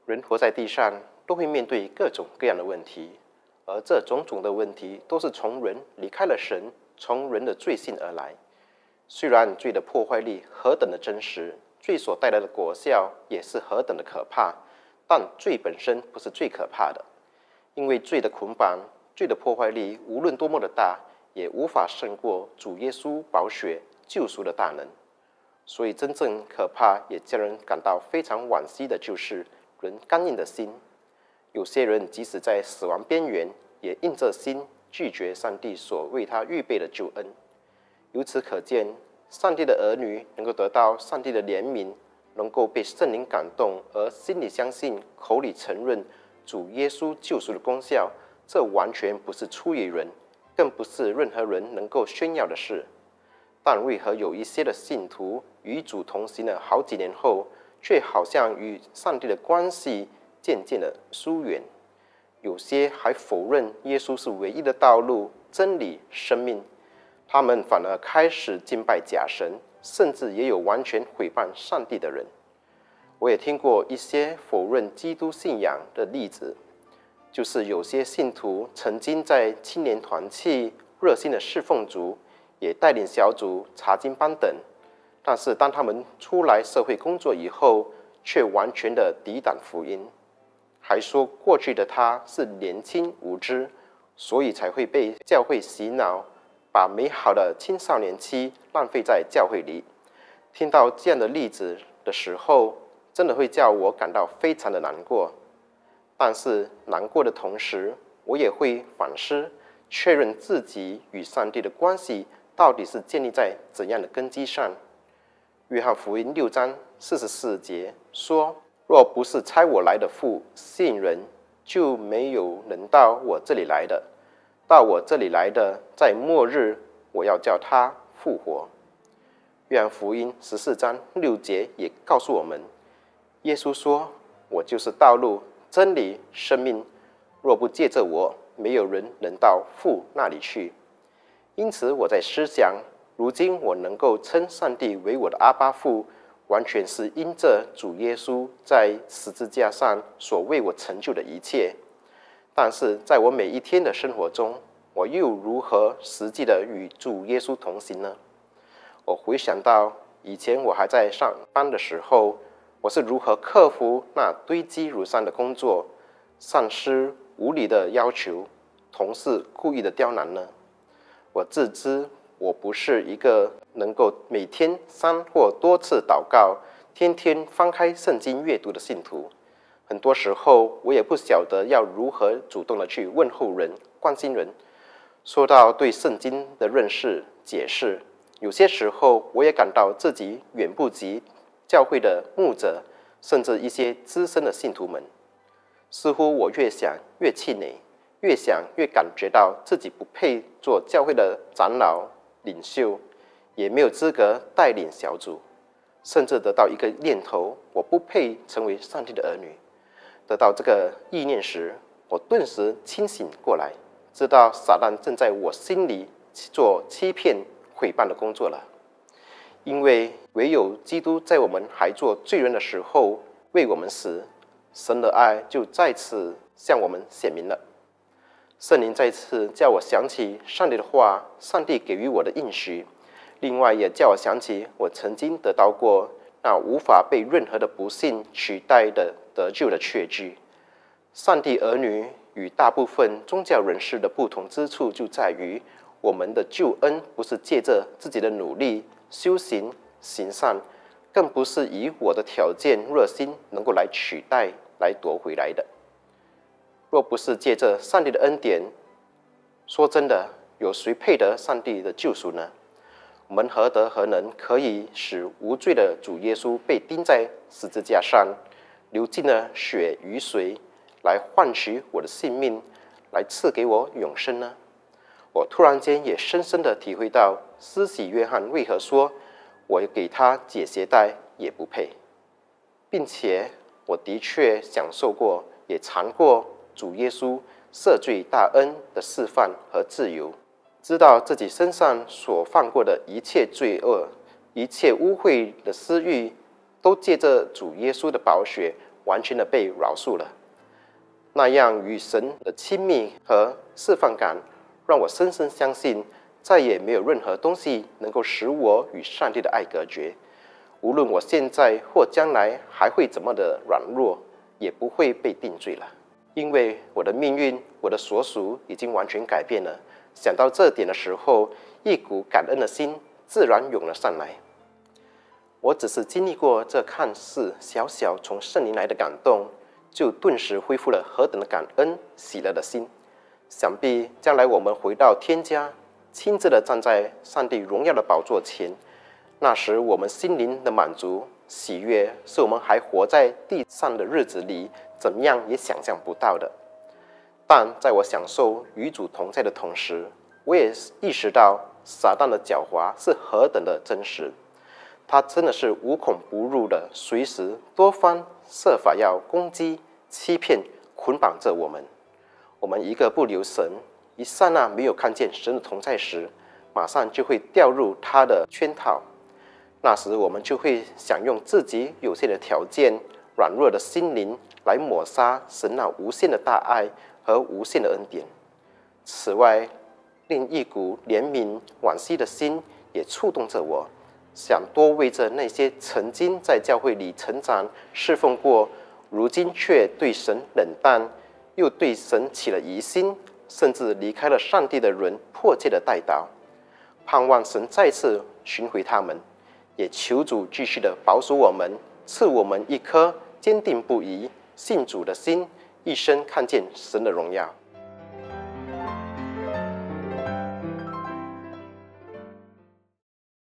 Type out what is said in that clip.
人活在地上都会面对各种各样的问题，而这种种的问题都是从人离开了神，从人的罪性而来。虽然罪的破坏力何等的真实，罪所带来的果效也是何等的可怕，但罪本身不是最可怕的，因为罪的捆绑、罪的破坏力无论多么的大，也无法胜过主耶稣宝血救赎的大能。所以真正可怕也叫人感到非常惋惜的就是人刚硬的心。有些人即使在死亡边缘，也硬着心拒绝上帝所为他预备的救恩。由此可见，上帝的儿女能够得到上帝的怜悯，能够被圣灵感动，而心里相信，口里承认主耶稣救赎的功效，这完全不是出于人，更不是任何人能够炫耀的事。但为何有一些的信徒与主同行了好几年后，却好像与上帝的关系渐渐的疏远？有些还否认耶稣是唯一的道路、真理、生命，他们反而开始敬拜假神，甚至也有完全毁谤上帝的人。我也听过一些否认基督信仰的例子，就是有些信徒曾经在青年团契热心的侍奉主，也带领小组、查经班等，但是当他们出来社会工作以后，却完全的抵挡福音，还说过去的他是年轻无知，所以才会被教会洗脑，把美好的青少年期浪费在教会里。听到这样的例子的时候，真的会叫我感到非常的难过。但是难过的同时，我也会反思，确认自己与上帝的关系到底是建立在怎样的根基上。约翰福音6章44节说，若不是差我来的父吸引人，就没有人到我这里来的。到我这里来的，在末日我要叫他复活。约翰福音14章6节也告诉我们，耶稣说，我就是道路、真理、生命，若不借着我，没有人能到父那里去。因此我在思想，如今我能够称上帝为我的阿爸父，完全是因着主耶稣在十字架上所为我成就的一切。但是在我每一天的生活中，我又如何实际的与主耶稣同行呢？我回想到以前我还在上班的时候，我是如何克服那堆积如山的工作、上司无理的要求、同事故意的刁难呢？我自知我不是一个能够每天3或多次祷告、天天翻开圣经阅读的信徒。很多时候我也不晓得要如何主动的去问候人、关心人。说到对圣经的认识、解释，有些时候我也感到自己远不及教会的牧者，甚至一些资深的信徒们。似乎我越想越气馁，越想越感觉到自己不配做教会的长老、领袖，也没有资格带领小组，甚至得到一个念头，我不配成为上帝的儿女。得到这个意念时，我顿时清醒过来，知道撒旦正在我心里做欺骗、毁谤的工作了。因为唯有基督在我们还做罪人的时候为我们死，神的爱就再次向我们显明了。圣灵再次叫我想起上帝的话，上帝给予我的应许，另外也叫我想起我曾经得到过那无法被任何的不幸取代的得救的确据。上帝儿女与大部分宗教人士的不同之处就在于，我们的救恩不是借着自己的努力、修行、行善，更不是以我的条件、热心能够来取代、来夺回来的。若不是借着上帝的恩典，说真的，有谁配得上帝的救赎呢？我们何德何能可以使无罪的主耶稣被钉在十字架上，流尽了血与水，来换取我的性命，来赐给我永生呢？我突然间也深深地体会到，施洗约翰为何说我给他解鞋带也不配，并且我的确享受过，也尝过主耶稣赦罪大恩的示范和自由，知道自己身上所犯过的一切罪恶、一切污秽的私欲，都借着主耶稣的宝血完全的被饶恕了。那样与神的亲密和释放感，让我深深相信，再也没有任何东西能够使我与上帝的爱隔绝。无论我现在或将来还会怎么的软弱，也不会被定罪了，因为我的命运，我的所属已经完全改变了。想到这点的时候，一股感恩的心自然涌了上来。我只是经历过这看似小小从圣灵来的感动，就顿时恢复了何等的感恩喜乐的心。想必将来我们回到天家，亲自的站在上帝荣耀的宝座前，那时我们心灵的满足喜悦，是我们还活在地上的日子里怎么样也想象不到的。但在我享受与主同在的同时，我也意识到撒旦的狡猾是何等的真实。他真的是无孔不入的，随时多方设法要攻击、欺骗、捆绑着我们。我们一个不留神，一刹那没有看见神的同在时，马上就会掉入他的圈套。那时我们就会想用自己有限的条件、软弱的心灵来抹杀神那无限的大爱和无限的恩典。此外，另一股怜悯惋惜的心也触动着我，想多为着那些曾经在教会里成长侍奉过，如今却对神冷淡，又对神起了疑心，甚至离开了上帝的人迫切的代祷，盼望神再次寻回他们，也求主继续的保守我们，赐我们一颗坚定不移信主的心，一生看见神的荣耀。